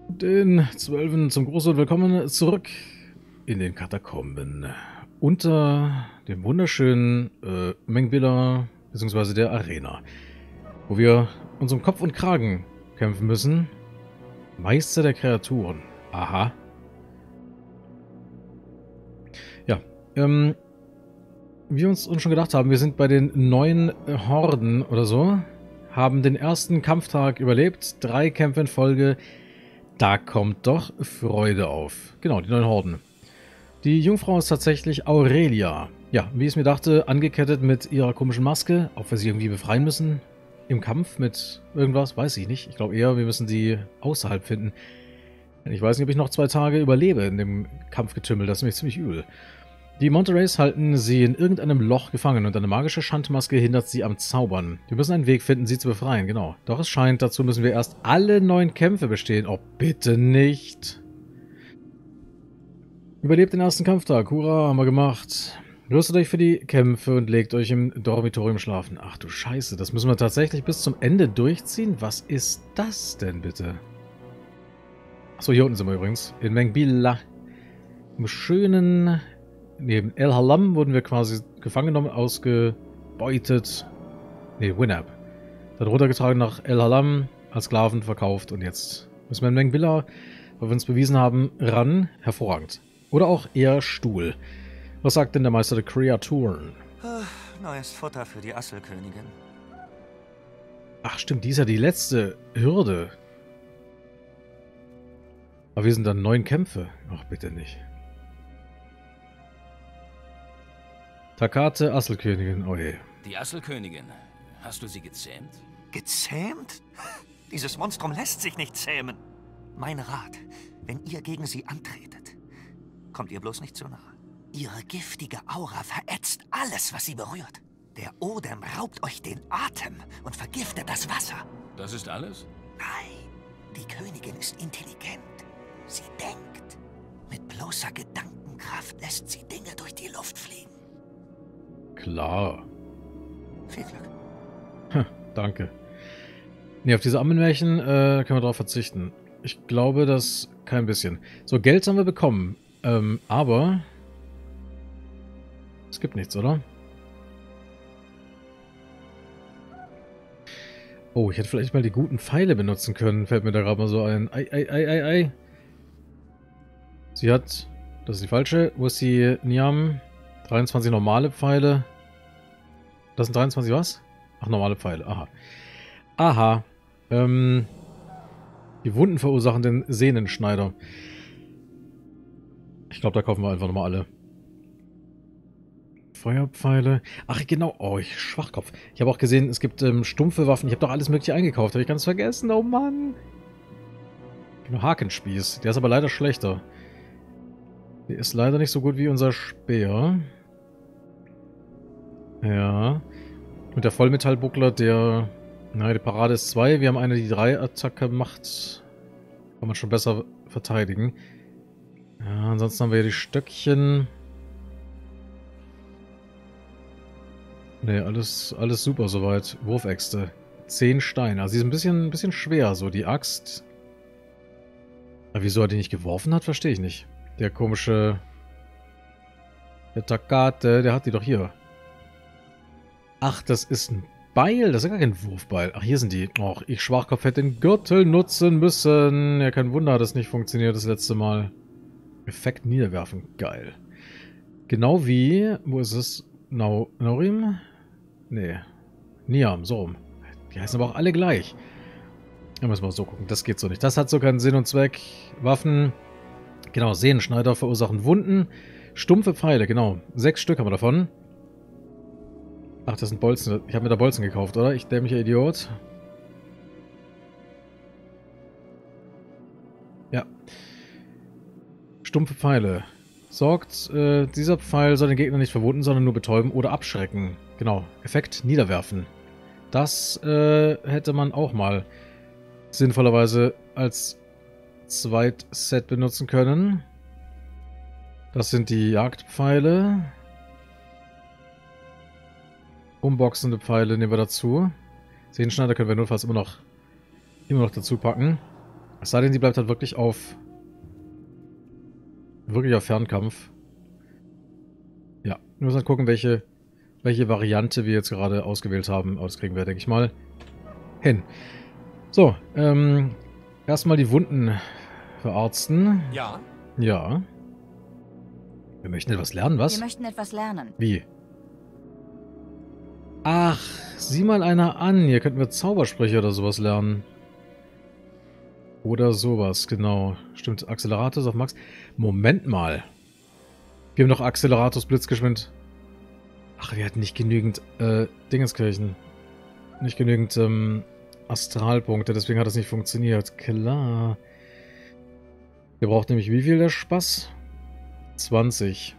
Den Zwölfen zum Gruß und willkommen zurück in den Katakomben. Unter dem wunderschönen Mengbilla bzw. der Arena, wo wir uns um Kopf und Kragen kämpfen müssen. Meister der Kreaturen. Aha. Ja, wie wir uns schon gedacht haben, wir sind bei den neuen Horden oder so, haben den ersten Kampftag überlebt, 3 Kämpfe in Folge. Da kommt doch Freude auf. Genau, die neuen Horden. Die Jungfrau ist tatsächlich Aurelia. Ja, wie ich es mir dachte, angekettet mit ihrer komischen Maske, ob wir sie irgendwie befreien müssen. Im Kampf mit irgendwas, weiß ich nicht. Ich glaube eher, wir müssen sie außerhalb finden. Ich weiß nicht, ob ich noch 2 Tage überlebe in dem Kampfgetümmel. Das ist nämlich ziemlich übel. Die Monterreys halten sie in irgendeinem Loch gefangen und eine magische Schandmaske hindert sie am Zaubern. Wir müssen einen Weg finden, sie zu befreien, genau. Doch es scheint, dazu müssen wir erst alle 9 Kämpfe bestehen. Oh, bitte nicht. Überlebt den ersten Kampftag. Hurra, haben wir gemacht. Rüstet euch für die Kämpfe und legt euch im Dormitorium schlafen. Ach du Scheiße, das müssen wir tatsächlich bis zum Ende durchziehen? Was ist das denn bitte? Achso, hier unten sind wir übrigens. In Mengbilla. Im schönen... Neben El Halam wurden wir quasi gefangen genommen, ausgebeutet. Ne, Winab. Dann runtergetragen nach El Halam, als Sklaven verkauft und jetzt müssen wir in Mengbilla, weil wir uns bewiesen haben, ran. Hervorragend. Oder auch eher Stuhl. Was sagt denn der Meister der Kreaturen? Neues Futter für die Asselkönigin. Ach stimmt, die ist ja die letzte Hürde. Aber wir sind dann 9 Kämpfe. Ach, bitte nicht. Takate, Asselkönigin, oh je. Die Asselkönigin. Hast du sie gezähmt? Gezähmt? Dieses Monstrum lässt sich nicht zähmen. Mein Rat, wenn ihr gegen sie antretet, kommt ihr bloß nicht zu nahe. Ihre giftige Aura verätzt alles, was sie berührt. Der Odem raubt euch den Atem und vergiftet das Wasser. Das ist alles? Nein, die Königin ist intelligent. Sie denkt. Mit bloßer Gedankenkraft lässt sie Dinge durch die Luft fliegen. Klar. Viel Glück. Danke. Ne, auf diese Ammenmärchen können wir darauf verzichten. Ich glaube, das kein bisschen. So, Geld haben wir bekommen. Aber es gibt nichts, oder? Oh, ich hätte vielleicht mal die guten Pfeile benutzen können. Fällt mir da gerade mal so ein. Ei, ei, ei, ei, ei. Sie hat... Das ist die falsche. Wo ist die Niam? 23 normale Pfeile. Das sind 23 was? Ach, normale Pfeile. Aha. Aha. Die Wunden verursachen den Sehnenschneider. Ich glaube, da kaufen wir einfach nochmal alle. Feuerpfeile. Ach, genau. Oh, ich Schwachkopf. Ich habe auch gesehen, es gibt stumpfe Waffen. Ich habe doch alles Mögliche eingekauft. Habe ich ganz vergessen. Oh Mann. Genau, Hakenspieß. Der ist aber leider schlechter. Der ist leider nicht so gut wie unser Speer. Ja. Und der Vollmetallbuckler, der... Na, die Parade ist 2. Wir haben eine, die 3 Attacke macht. Kann man schon besser verteidigen. Ja, ansonsten haben wir hier die Stöckchen. Ne, alles super soweit. Wurfäxte. 10 Steine. Also die ist ein bisschen schwer, so die Axt. Aber wieso er die nicht geworfen hat, verstehe ich nicht. Der komische... Der Takate, der hat die doch hier. Ach, das ist ein Beil. Das ist gar kein Wurfbeil. Ach, hier sind die. Och, ich Schwachkopf hätte den Gürtel nutzen müssen. Ja, kein Wunder, dass das nicht funktioniert das letzte Mal. Effekt niederwerfen. Geil. Genau wie... Wo ist es? Naurim? Nee. Niam, so rum. Die heißen aber auch alle gleich. Da müssen wir so gucken. Das geht so nicht. Das hat so keinen Sinn und Zweck. Waffen. Genau, Sehnenschneider verursachen Wunden. Stumpfe Pfeile, genau. 6 Stück haben wir davon. Ach, das sind Bolzen. Ich habe mir da Bolzen gekauft, oder? Ich dämlicher Idiot. Ja. Stumpfe Pfeile. Sorgt, dieser Pfeil soll den Gegner nicht verwunden, sondern nur betäuben oder abschrecken. Genau. Effekt niederwerfen. Das hätte man auch mal sinnvollerweise als Zweitset benutzen können. Das sind die Jagdpfeile. Umboxende Pfeile nehmen wir dazu. Sehenschneider können wir notfalls immer noch dazu packen. Es sei denn, die bleibt halt wirklich auf Fernkampf. Ja, wir müssen halt gucken, welche Variante wir jetzt gerade ausgewählt haben. Aber das kriegen wir, denke ich mal, hin. So, erstmal die Wunden verarzten. Ja. Ja. Wir möchten etwas lernen, was? Wir möchten etwas lernen. Wie? Ach, sieh mal einer an. Hier könnten wir Zaubersprüche oder sowas lernen. Oder sowas, genau. Stimmt, Acceleratus auf Max. Moment mal. Wir haben doch Acceleratus blitzgeschwind. Ach, wir hatten nicht genügend, Dingenskirchen. Nicht genügend, Astralpunkte, deswegen hat das nicht funktioniert. Klar. Wir brauchen nämlich wie viel der Spaß? 20.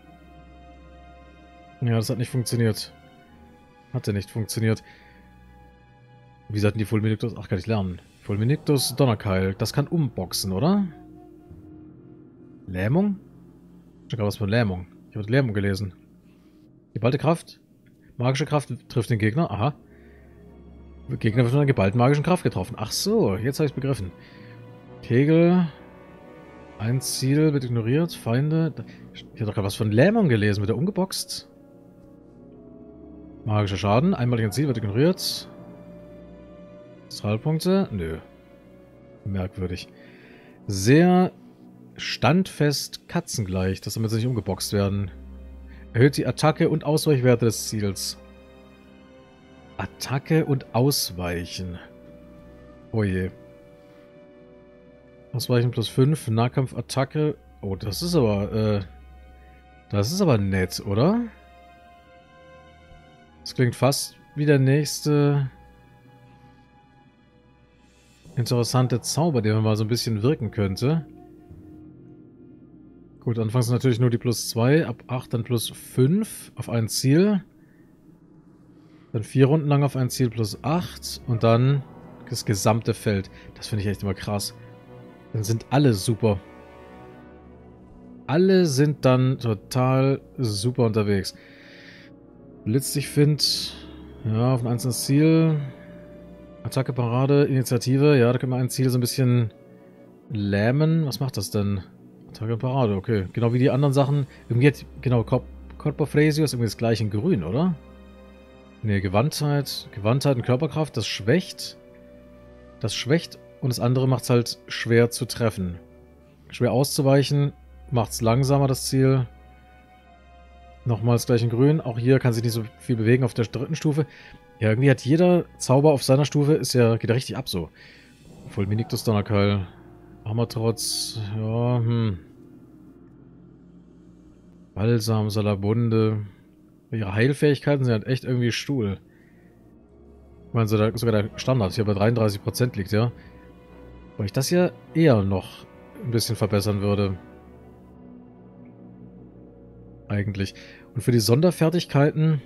Ja, das hat nicht funktioniert. Hatte nicht funktioniert. Wie sollten die Fulminictus? Ach, kann ich lernen. Fulminictus Donnerkeil. Das kann umboxen, oder? Lähmung? Ich habe gerade was von Lähmung. Ich habe Lähmung gelesen. Geballte Kraft. Magische Kraft trifft den Gegner. Aha. Der Gegner wird von einer geballten magischen Kraft getroffen. Ach so, jetzt habe ich es begriffen. Kegel. Ein Ziel wird ignoriert. Feinde. Ich habe doch gerade was von Lähmung gelesen. Wird er umgeboxt? Magischer Schaden. Einmaliger Ziel wird ignoriert. Astralpunkte? Nö. Merkwürdig. Sehr standfest katzengleich, dass damit sie nicht umgeboxt werden. Erhöht die Attacke und Ausweichwerte des Ziels. Attacke und Ausweichen. Oh je. Ausweichen plus 5, Nahkampfattacke. Oh, das ist aber nett, oder? Das klingt fast wie der nächste interessante Zauber, der mal so ein bisschen wirken könnte. Gut, anfangs natürlich nur die plus 2, ab 8 dann plus 5 auf ein Ziel. Dann 4 Runden lang auf ein Ziel plus 8 und dann das gesamte Feld. Das finde ich echt immer krass. Dann sind alle super. Alle sind dann total super unterwegs. Blitz, ich finde, ja, auf ein einzelnes Ziel. Attacke, Parade, Initiative. Ja, da können wir ein Ziel so ein bisschen lähmen. Was macht das denn? Attacke, Parade, okay. Genau wie die anderen Sachen. Irgendwie hat, genau, Corpo Fresio ist irgendwie das gleiche in grün, oder? Ne, Gewandtheit. Gewandtheit und Körperkraft, das schwächt. Das schwächt und das andere macht es halt schwer zu treffen. Schwer auszuweichen, macht es langsamer, das Ziel. Nochmal das gleiche in grün. Auch hier kann sich nicht so viel bewegen auf der dritten Stufe. Ja, irgendwie hat jeder Zauber auf seiner Stufe, geht ja richtig ab so. Fulminictus Donnerkeil. Hammertrotz, ja, Balsam, Salabunde. Ihre Heilfähigkeiten sind halt echt irgendwie Stuhl. Ich meine, sogar der Standard hier bei 33% liegt, ja. Weil ich das ja eher noch ein bisschen verbessern würde. Eigentlich. Und für die Sonderfertigkeiten...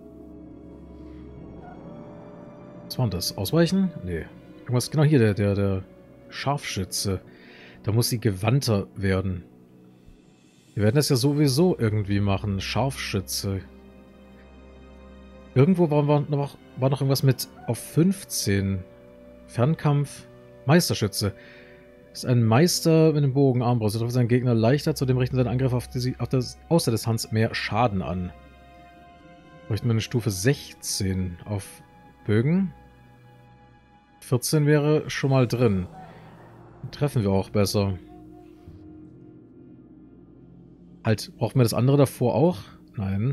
Was war denn das? Ausweichen? Nee. Irgendwas, genau hier, der Scharfschütze. Da muss sie gewandter werden. Wir werden das ja sowieso irgendwie machen. Scharfschütze. Irgendwo war noch irgendwas mit auf 15. Fernkampf. Meisterschütze. Ist ein Meister mit dem Bogen Armbrust. Er trifft seinen Gegner leichter, zudem richten seine Angriffe aus der Distanz mehr Schaden an. Bräuchten wir eine Stufe 16 auf Bögen. 14 wäre schon mal drin. Dann treffen wir auch besser. Halt, brauchen wir das andere davor auch? Nein.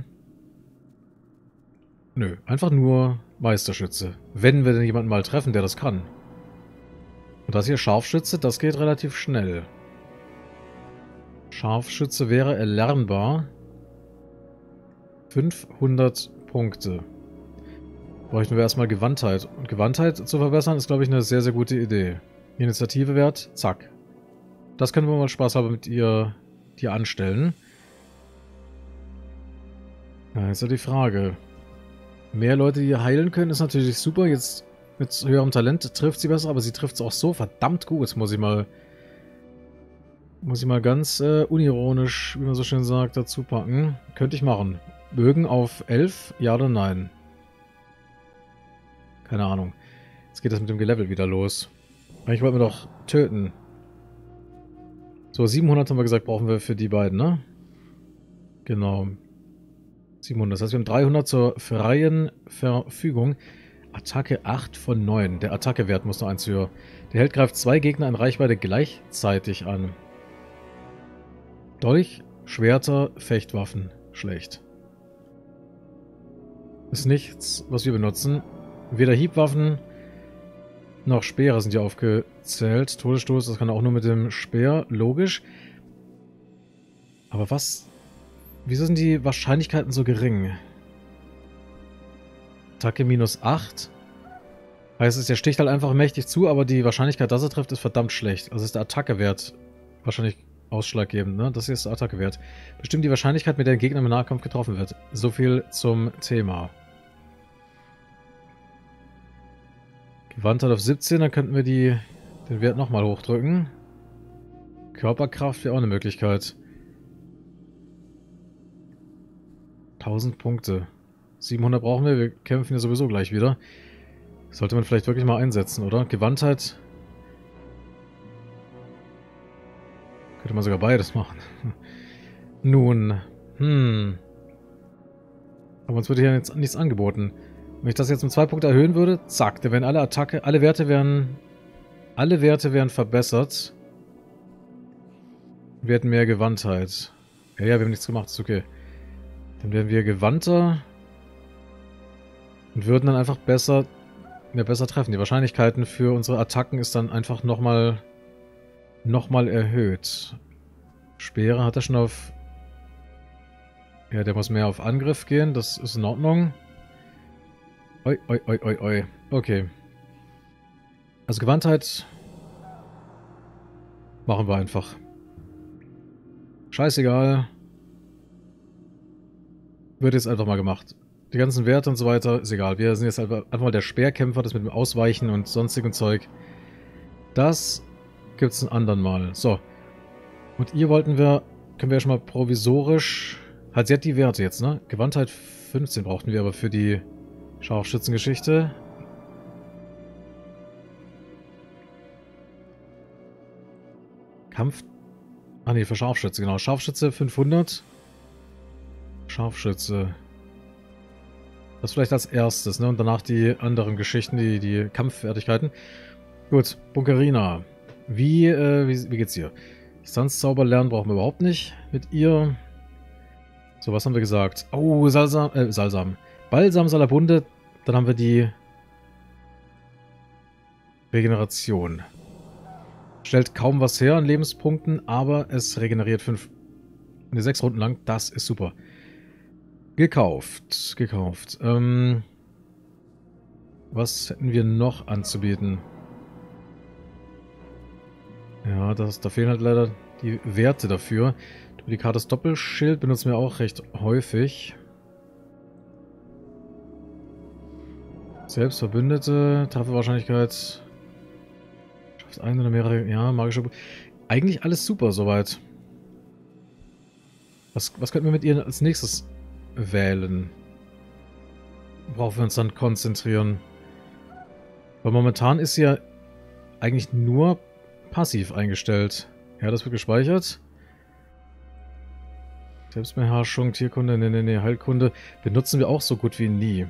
Nö, einfach nur Meisterschütze. Wenn wir denn jemanden mal treffen, der das kann. Und das hier Scharfschütze, das geht relativ schnell. Scharfschütze wäre erlernbar. 500 Punkte. Bräuchten wir erstmal Gewandtheit. Und Gewandtheit zu verbessern, ist, glaube ich, eine sehr, sehr gute Idee. Initiativewert, zack. Das können wir mal spaßhalber mit ihr anstellen. Ja, jetzt ist ja die Frage. Mehr Leute, die heilen können, ist natürlich super. Jetzt mit höherem Talent trifft sie besser, aber sie trifft es auch so verdammt gut. Muss ich mal ganz unironisch, wie man so schön sagt, dazu packen. Könnte ich machen. Bögen auf 11, ja oder nein? Keine Ahnung. Jetzt geht das mit dem Gelevel wieder los. Eigentlich wollten wir doch töten. So, 700 haben wir gesagt, brauchen wir für die beiden, ne? Genau. 700. Das heißt, wir haben 300 zur freien Verfügung. Attacke 8 von 9. Der Attackewert muss noch 1 höher. Der Held greift 2 Gegner in Reichweite gleichzeitig an. Dolch, Schwerter, Fechtwaffen. Schlecht. Ist nichts, was wir benutzen. Weder Hiebwaffen noch Speere sind hier aufgezählt. Todesstoß, das kann er auch nur mit dem Speer. Logisch. Aber was... Wieso sind die Wahrscheinlichkeiten so gering? Attacke minus 8. Heißt es, der sticht halt einfach mächtig zu, aber die Wahrscheinlichkeit, dass er trifft, ist verdammt schlecht. Also ist der Attackewert wahrscheinlich ausschlaggebend, ne? Das hier ist der Attackewert. Bestimmt die Wahrscheinlichkeit, mit der ein Gegner im Nahkampf getroffen wird. So viel zum Thema. Gewandtheit auf 17, dann könnten wir den Wert nochmal hochdrücken. Körperkraft wäre auch eine Möglichkeit. 1000 Punkte. 700 brauchen wir, wir kämpfen ja sowieso gleich wieder. Sollte man vielleicht wirklich mal einsetzen, oder? Gewandtheit. Könnte man sogar beides machen. Nun, aber uns wird hier jetzt nichts angeboten. Wenn ich das jetzt um 2 Punkte erhöhen würde, zack, da wären alle Werte wären verbessert. Wir hätten mehr Gewandtheit. Ja, wir haben nichts gemacht, ist okay. Dann wären wir gewandter und würden dann einfach besser treffen. Die Wahrscheinlichkeiten für unsere Attacken ist dann einfach nochmal erhöht. Speere hat er schon auf... Ja, der muss mehr auf Angriff gehen, das ist in Ordnung. Oi, oi, oi, oi, oi. Okay. Also Gewandtheit machen wir einfach. Scheißegal. Wird jetzt einfach mal gemacht. Die ganzen Werte und so weiter, ist egal. Wir sind jetzt einfach mal der Speerkämpfer, das mit dem Ausweichen und sonstigem Zeug. Das gibt's ein anderen Mal. So. Und ihr können wir ja schon mal provisorisch... Halt, sie hat die Werte jetzt, ne? Gewandtheit 15 brauchten wir aber für die Scharfschützengeschichte. Kampf... Ah ne, für Scharfschütze, genau. Scharfschütze 500. Scharfschütze. Das vielleicht als erstes, ne? Und danach die anderen Geschichten, die Kampffertigkeiten. Gut, Bunkerina. Wie geht's hier? Distanzzauber lernen brauchen wir überhaupt nicht mit ihr. So, was haben wir gesagt? Oh, Balsam Salabunde. Dann haben wir die Regeneration. Stellt kaum was her an Lebenspunkten, aber es regeneriert 6 Runden lang. Das ist super. Gekauft. Was hätten wir noch anzubieten? Ja, da fehlen halt leider die Werte dafür. Duplikates Doppelschild benutzen wir auch recht häufig. Selbst Verbündete, Trefferwahrscheinlichkeit. Schafft ein oder mehrere, ja, magische... Eigentlich alles super soweit. Was könnten wir mit ihr als nächstes wählen? Worauf wir uns dann konzentrieren? Weil momentan ist sie ja eigentlich nur passiv eingestellt. Ja, das wird gespeichert. Selbstbeherrschung, Tierkunde, nee, Heilkunde. Benutzen wir auch so gut wie nie.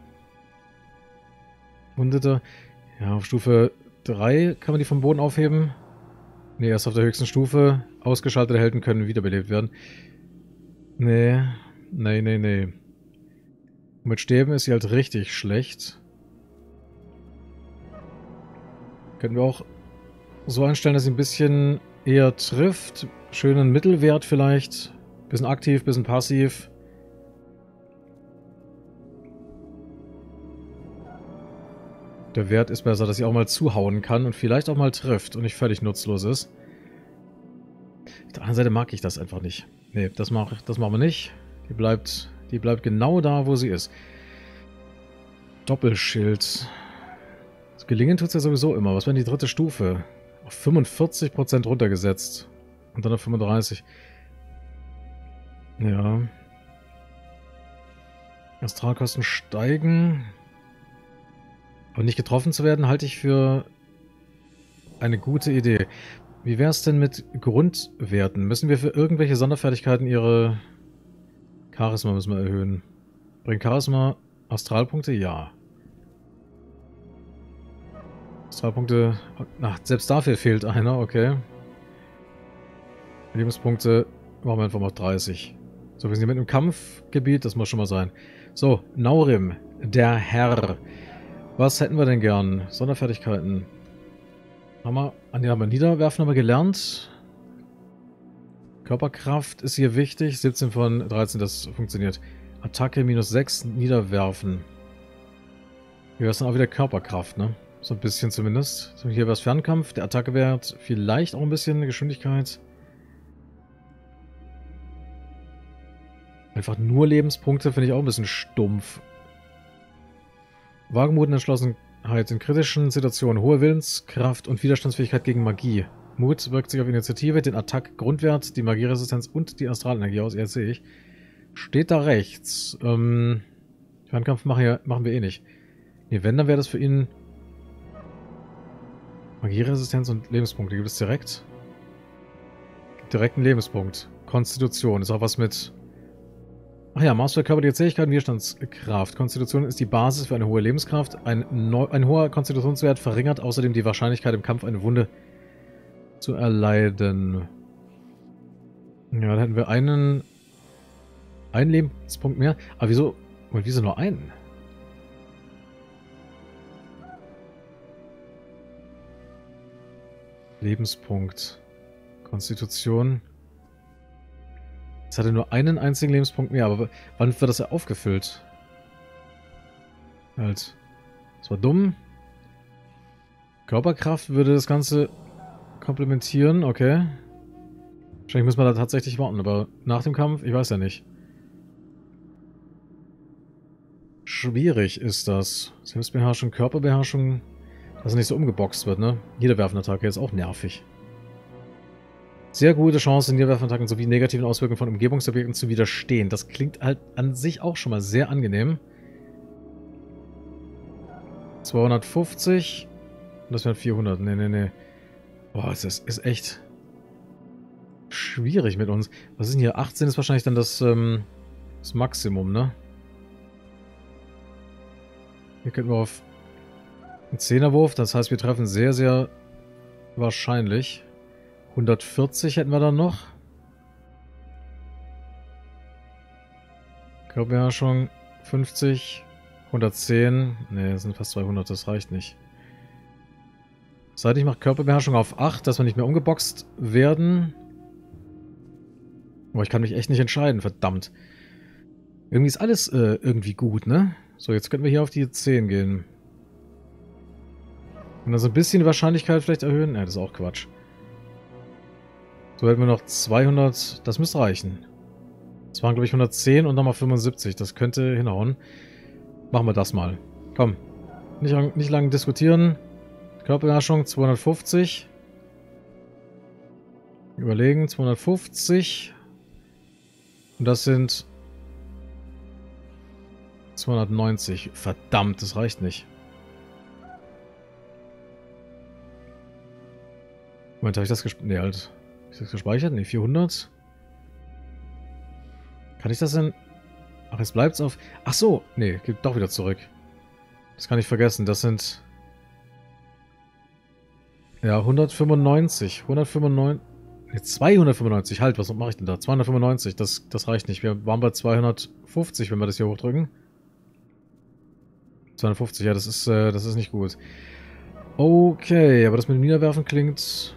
Wundete. Ja, auf Stufe 3 kann man die vom Boden aufheben. Nee, erst auf der höchsten Stufe. Ausgeschaltete Helden können wiederbelebt werden. Nee. Und mit Stäben ist sie halt richtig schlecht. Könnten wir auch so einstellen, dass sie ein bisschen eher trifft. Schönen Mittelwert vielleicht. Bisschen aktiv, bisschen passiv. Der Wert ist besser, dass sie auch mal zuhauen kann und vielleicht auch mal trifft und nicht völlig nutzlos ist. Auf der anderen Seite mag ich das einfach nicht. Nee, das machen wir nicht. Die bleibt genau da, wo sie ist. Doppelschild. Das Gelingen tut es ja sowieso immer. Was wäre die dritte Stufe? Auf 45% runtergesetzt. Und dann auf 35%. Ja. Astralkosten steigen. Aber nicht getroffen zu werden, halte ich für eine gute Idee. Wie wäre es denn mit Grundwerten? Müssen wir für irgendwelche Sonderfertigkeiten ihre Charisma müssen wir erhöhen? Bringt Charisma Astralpunkte? Ja. Astralpunkte... Ach, selbst dafür fehlt einer, okay. Lebenspunkte machen wir einfach mal 30. So, wir sind hier mit einem Kampfgebiet, das muss schon mal sein. So, Naurim, der Herr. Was hätten wir denn gern? Sonderfertigkeiten. Haben wir Niederwerfen haben wir gelernt. Körperkraft ist hier wichtig. 17 von 13, das funktioniert. Attacke minus 6, Niederwerfen. Hier ist dann auch wieder Körperkraft, ne? So ein bisschen zumindest. So, hier wäre es Fernkampf. Der Attackewert vielleicht auch ein bisschen Geschwindigkeit. Einfach nur Lebenspunkte finde ich auch ein bisschen stumpf. Wagemut und Entschlossenheit in kritischen Situationen. Hohe Willenskraft und Widerstandsfähigkeit gegen Magie. Mut wirkt sich auf Initiative, den Attack-Grundwert, die Magieresistenz und die Astralenergie aus. Ja, sehe ich. Steht da rechts. Fernkampf machen wir eh nicht. Nee, wenn, dann wäre das für ihn Magieresistenz und Lebenspunkte. Gibt es direkt? Gibt direkt einen Lebenspunkt. Konstitution. Ist auch was mit... Ach ja, Maß für körperliche Zähigkeiten, Widerstandskraft. Konstitution ist die Basis für eine hohe Lebenskraft. Ein hoher Konstitutionswert verringert außerdem die Wahrscheinlichkeit, im Kampf eine Wunde zu erleiden. Ja, dann hätten wir einen Lebenspunkt mehr. Aber wieso nur einen? Lebenspunkt. Konstitution. Jetzt hat er nur einen einzigen Lebenspunkt mehr, aber wann wird das ja aufgefüllt? Halt. Das war dumm. Körperkraft würde das Ganze komplementieren, okay. Wahrscheinlich muss man da tatsächlich warten, aber nach dem Kampf, ich weiß ja nicht. Schwierig ist das. Selbstbeherrschung, Körperbeherrschung, dass er nicht so umgeboxt wird, ne? Niederwerfenattacke ist auch nervig. Sehr gute Chance, Niederwerfenattacken sowie negativen Auswirkungen von Umgebungsobjekten zu widerstehen. Das klingt halt an sich auch schon mal sehr angenehm. 250. Und das wären 400. Nee. Boah, es ist echt schwierig mit uns. Was ist denn hier? 18 ist wahrscheinlich dann das Maximum, ne? Hier könnten wir auf einen 10er-Wurf. Das heißt, wir treffen sehr, sehr wahrscheinlich. 140 hätten wir dann noch. Körperbeherrschung 50. 110. Ne, das sind fast 200. Das reicht nicht. Seit ich mache Körperbeherrschung auf 8, dass wir nicht mehr umgeboxt werden. Aber ich kann mich echt nicht entscheiden, verdammt. Irgendwie ist alles irgendwie gut, ne? So, jetzt könnten wir hier auf die 10 gehen. Und dann so ein bisschen die Wahrscheinlichkeit vielleicht erhöhen. Ne, das ist auch Quatsch. So hätten wir noch 200. Das müsste reichen. Das waren, glaube ich, 110 und nochmal 75. Das könnte hinhauen. Machen wir das mal. Komm. Nicht lange diskutieren. Körperbeherrschung 250. Überlegen. 250. Und das sind 290. Verdammt, das reicht nicht. Moment, habe ich das gespeichert? Nee, halt. Ist das gespeichert? Ne, 400. Kann ich das denn... Ach, jetzt bleibt es auf... Ach so, nee, geht doch wieder zurück. Das kann ich vergessen, das sind... Ja, 195. 195... Ne, 295. Halt, was mache ich denn da? 295, das reicht nicht. Wir waren bei 250, wenn wir das hier hochdrücken. 250, ja, das ist nicht gut. Okay, aber das mit dem Niederwerfen klingt...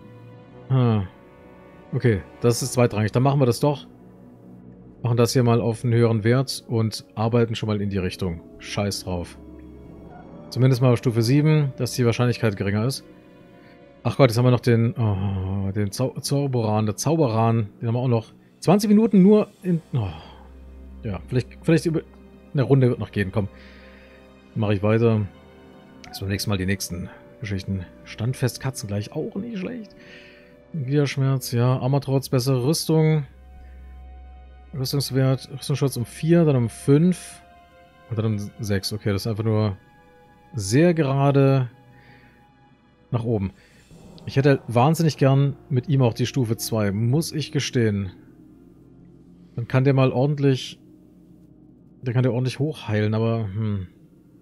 Okay, das ist zweitrangig. Dann machen wir das doch. Machen das hier mal auf einen höheren Wert und arbeiten schon mal in die Richtung. Scheiß drauf. Zumindest mal auf Stufe 7, dass die Wahrscheinlichkeit geringer ist. Ach Gott, jetzt haben wir noch den... Oh, den Zauberan, der Zauberan. Den haben wir auch noch. 20 Minuten nur in... Oh, ja, vielleicht über... Eine Runde wird noch gehen, komm. Mache ich weiter. Also beim nächsten Mal die nächsten Geschichten. Standfest Katzen gleich auch nicht schlecht. Widerschmerz, ja. Armatrotz, bessere Rüstung. Rüstungswert, Rüstungsschutz um 4, dann um 5. Und dann um 6. Okay, das ist einfach nur sehr gerade nach oben. Ich hätte wahnsinnig gern mit ihm auch die Stufe 2, muss ich gestehen. Dann kann der mal ordentlich... Der kann der ordentlich hochheilen, aber... Wir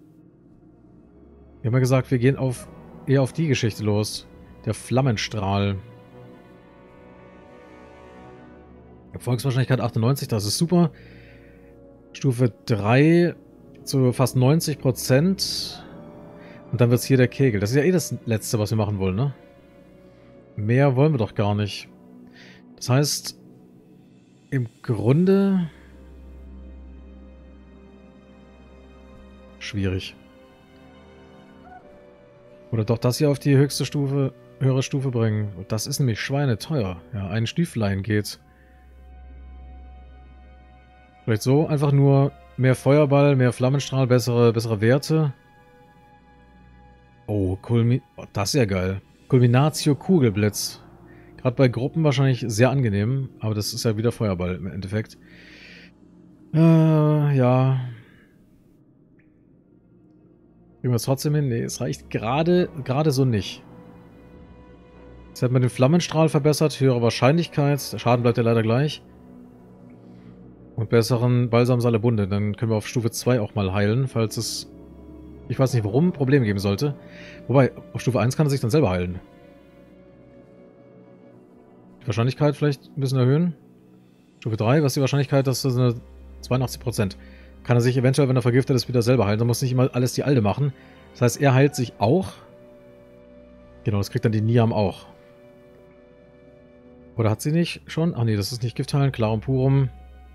haben ja gesagt, wir gehen eher auf die Geschichte los. Der Flammenstrahl. Erfolgswahrscheinlichkeit 98, das ist super. Stufe 3 zu fast 90%. Und dann wird es hier der Kegel. Das ist ja eh das Letzte, was wir machen wollen, ne? Mehr wollen wir doch gar nicht. Das heißt, im Grunde... Schwierig. Oder doch das hier auf die höchste Stufe, höhere Stufe bringen. Und das ist nämlich schweineteuer. Ja, ein Stieflein geht. Vielleicht so, einfach nur mehr Feuerball, mehr Flammenstrahl, bessere Werte. Oh, das ist ja geil. Culminatio Kugelblitz. Gerade bei Gruppen wahrscheinlich sehr angenehm, aber das ist ja wieder Feuerball im Endeffekt. Ja. Kriegen wir es trotzdem hin? Nee, es reicht gerade so nicht. Jetzt hat man den Flammenstrahl verbessert, höhere Wahrscheinlichkeit, der Schaden bleibt ja leider gleich. Und besseren Balsam Salebunde. Dann können wir auf Stufe 2 auch mal heilen, falls es, ich weiß nicht warum, Probleme geben sollte. Wobei, auf Stufe 1 kann er sich dann selber heilen. Die Wahrscheinlichkeit vielleicht ein bisschen erhöhen. Stufe 3, was ist die Wahrscheinlichkeit? Das ist eine 82%. Kann er sich eventuell, wenn er vergiftet ist, wieder selber heilen. Dann muss nicht immer alles die Alde machen. Das heißt, er heilt sich auch. Genau, das kriegt dann die Niam auch. Oder hat sie nicht schon? Ach nee, das ist nicht Giftheilen. Clarum Purum.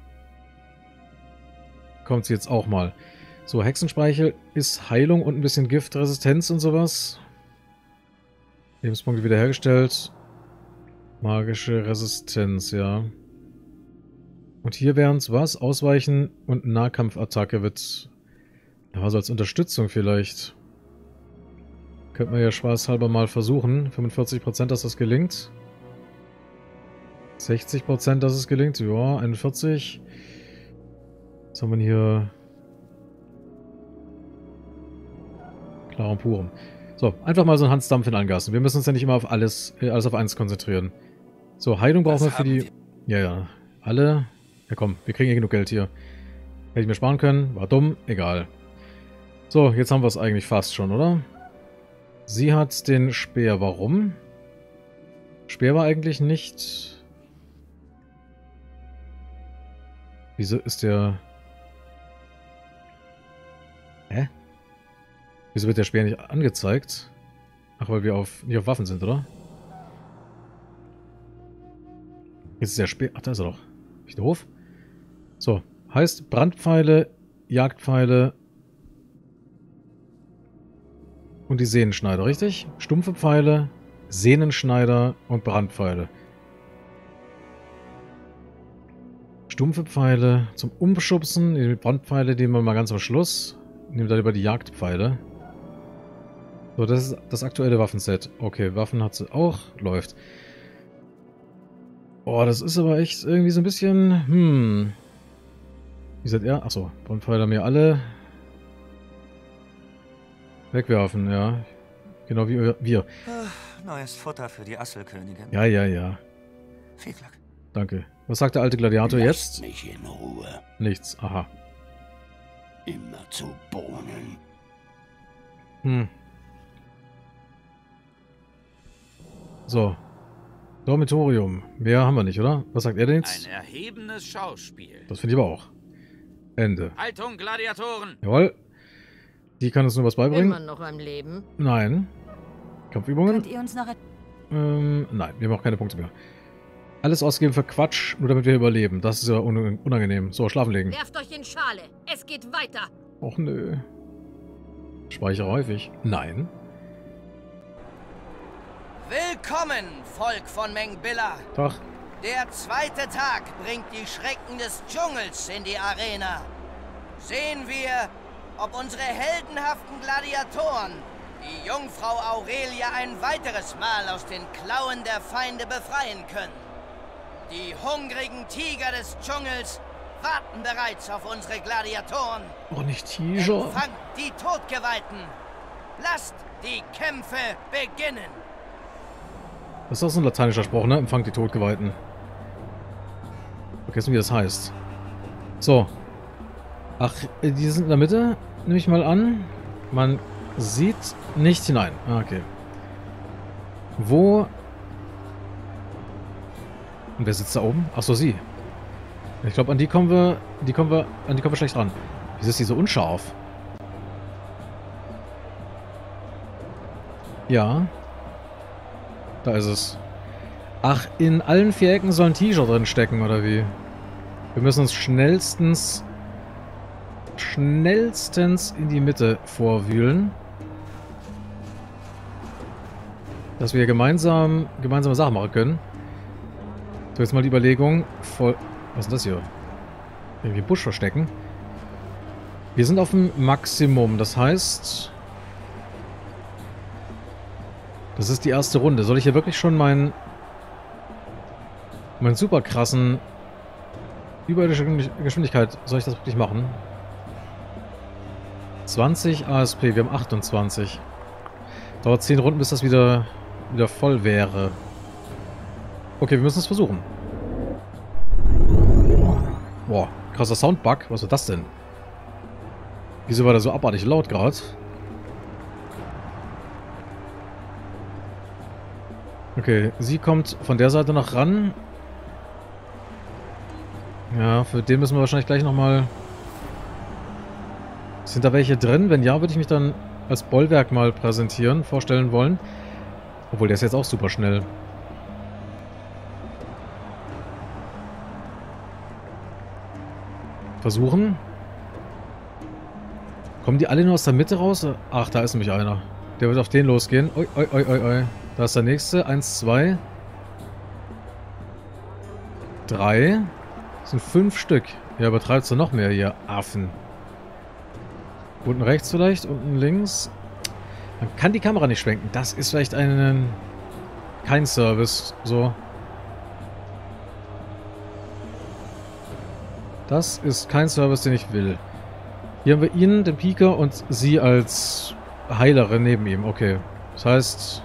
Kommt sie jetzt auch mal. So, Hexenspeichel ist Heilung und ein bisschen Giftresistenz und sowas. Lebenspunkte wiederhergestellt. Magische Resistenz, ja. Und hier wären es was? Ausweichen und Nahkampfattacke wird... Ja, also als Unterstützung vielleicht. Könnte man ja spaßhalber mal versuchen. 45%, dass das gelingt. 60%, dass es gelingt. Ja, 41%. Was haben wir hier? Clarum Purum. So, einfach mal so einen Hansdampf in Angassen. Wir müssen uns ja nicht immer auf alles auf eins konzentrieren. So, Heilung brauchen wir für die... Ja, alle... Ja komm, wir kriegen ja genug Geld hier. Hätte ich mir sparen können, war dumm, egal. So, jetzt haben wir es eigentlich fast schon, oder? Sie hat den Speer, warum? Speer war eigentlich nicht... Wieso ist der... Hä? Wieso wird der Speer nicht angezeigt? Ach, weil wir nicht auf Waffen sind, oder? Jetzt ist der Speer... Ach, da ist er doch. Bin ich doof? So, heißt Brandpfeile, Jagdpfeile und die Sehnenschneider, richtig? Stumpfe Pfeile, Sehnenschneider und Brandpfeile. Stumpfe Pfeile zum Umschubsen, die Brandpfeile nehmen wir mal ganz am Schluss. Nehmen dann lieber die Jagdpfeile. So, das ist das aktuelle Waffenset. Okay, Waffen hat sie auch, läuft. Oh, das ist aber echt irgendwie so ein bisschen, Wie seid ihr? Achso, Brandpfeile haben wir alle. Wegwerfen, ja. Genau wie wir. Neues Futter für die Asselkönigin. Ja, ja, ja. Viel Glück. Danke. Was sagt der alte Gladiator jetzt? Mich in Ruhe. Nichts, aha. Immer zu Bohnen. So. Dormitorium. Mehr haben wir nicht, oder? Was sagt er denn jetzt? Ein erhebendes Schauspiel. Das finde ich aber auch. Ende. Haltung, Gladiatoren! Jawohl. Die kann uns nur was beibringen. Immer noch am Leben. Nein. Kampfübungen? Könnt ihr uns noch... Nein, wir haben auch keine Punkte mehr. Alles ausgeben für Quatsch, nur damit wir überleben. Das ist ja unangenehm. So, schlafen legen. Werft euch in Schale. Es geht weiter. Och nö. Speichere häufig. Nein. Willkommen, Volk von Mengbilla. Tag. Der zweite Tag bringt die Schrecken des Dschungels in die Arena. Sehen wir, ob unsere heldenhaften Gladiatoren die Jungfrau Aurelia ein weiteres Mal aus den Klauen der Feinde befreien können. Die hungrigen Tiger des Dschungels warten bereits auf unsere Gladiatoren. Oh, nicht Tiger. Empfangt die Todgeweihten. Lasst die Kämpfe beginnen. Das ist auch so ein lateinischer Spruch, ne? Empfangt die Todgeweihten. Vergessen, wie das heißt. So. Ach, die sind in der Mitte, nehme ich mal an. Man sieht nicht hinein. Ah, okay. Wo... Und wer sitzt da oben? Achso, sie. Ich glaube, an die kommen wir schlecht ran. Wieso ist die so unscharf? Ja. Da ist es. Ach, in allen 4 Ecken soll ein T-Shirt drin stecken, oder wie? Wir müssen uns schnellstens in die Mitte vorwühlen. Dass wir gemeinsame Sachen machen können. So, jetzt mal die Überlegung. Was ist denn das hier? Irgendwie Busch verstecken. Wir sind auf dem Maximum. Das heißt... Das ist die erste Runde. Soll ich hier wirklich schon meinen super krassen überirdische Geschwindigkeit, soll ich das wirklich machen? 20 ASP, wir haben 28. Dauert 10 Runden, bis das wieder voll wäre. Okay, wir müssen es versuchen. Boah, krasser Soundbug. Was war das denn? Wieso war der so abartig laut gerade? Okay, sie kommt von der Seite noch ran. Ja, für den müssen wir wahrscheinlich gleich nochmal... Sind da welche drin? Wenn ja, würde ich mich dann als Bollwerk mal vorstellen wollen. Obwohl, der ist jetzt auch super schnell. Versuchen. Kommen die alle nur aus der Mitte raus? Ach, da ist nämlich einer. Der wird auf den losgehen. Oi, oi, oi, oi, oi. Da ist der nächste. 1, 2. 3. Das sind 5 Stück. Ja, übertreibst du noch mehr hier, Affen. Unten rechts vielleicht, unten links. Man kann die Kamera nicht schwenken. Das ist vielleicht kein Service. So. Das ist kein Service, den ich will. Hier haben wir ihn, den Pieker, und sie als Heilerin neben ihm. Okay. Das heißt...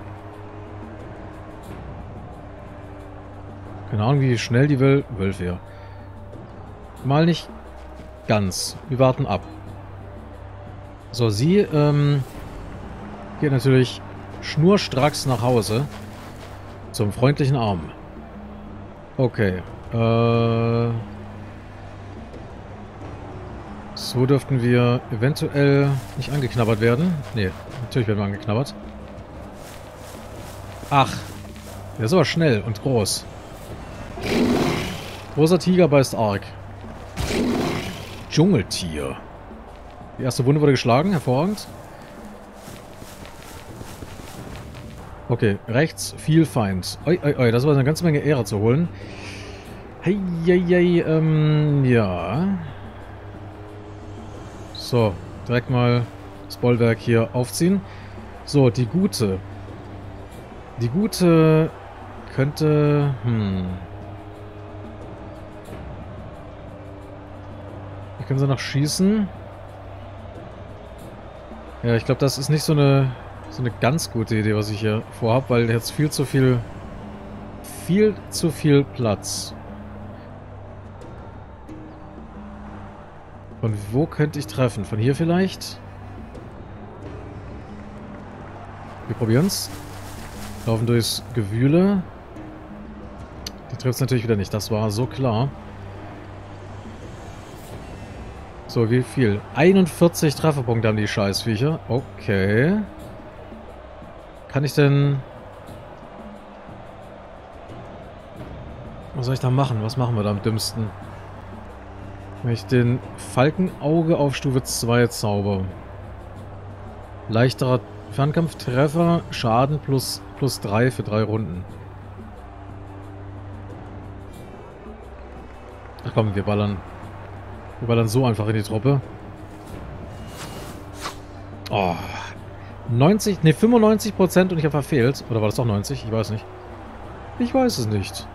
Keine Ahnung, wie schnell die will. Wölfe. Mal nicht ganz. Wir warten ab. So, sie geht natürlich schnurstracks nach Hause. Zum freundlichen Arm. Okay. So dürften wir eventuell nicht angeknabbert werden. Nee, natürlich werden wir angeknabbert. Ach. Der ist aber schnell und groß. Großer Tiger beißt arg. Dschungeltier. Die erste Wunde wurde geschlagen. Hervorragend. Okay, rechts viel Feind. Oi, oi, oi, das war eine ganze Menge Ehre zu holen. Hey, hey, hey, ja. So, direkt mal das Bollwerk hier aufziehen. So, die Gute. Die Gute könnte... Hier können sie noch schießen. Ja, ich glaube, das ist nicht so eine ganz gute Idee, was ich hier vorhabe, weil jetzt viel zu viel Platz. Von wo könnte ich treffen? Von hier vielleicht? Wir probieren's. Laufen durchs Gewühle. Die trifft es natürlich wieder nicht. Das war so klar. So, wie viel? 41 Trefferpunkte haben die Scheißviecher. Okay. Kann ich denn... Was soll ich da machen? Was machen wir da am dümmsten? Wenn ich den Falkenauge auf Stufe 2 zauber. Leichterer Fernkampftreffer, Schaden plus 3 für 3 Runden. Ach komm, wir ballern. Wir ballern so einfach in die Truppe. Oh. 95% und ich habe verfehlt. Oder war das doch 90? Ich weiß nicht. Ich weiß es nicht.